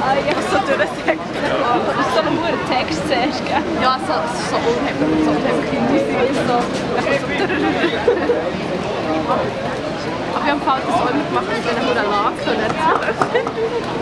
so durchsagt. Das ist so ein guter Text zuerst, gell? Ja, so unheimlich, so unheimlich Musik, so. Ach, ich habe das auch immer gemacht, wenn ich eine Lage